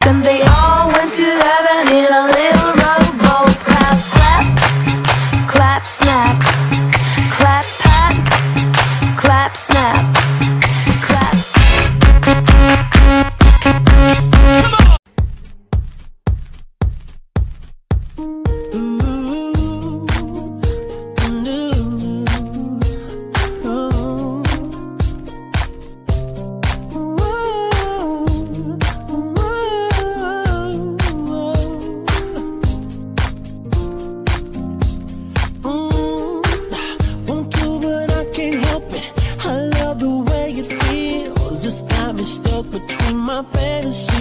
Then they all went to heaven in a little rowboat. Clap, clap, clap, snap. Clap, pat, clap, snap. Clap. Stuck between my fantasy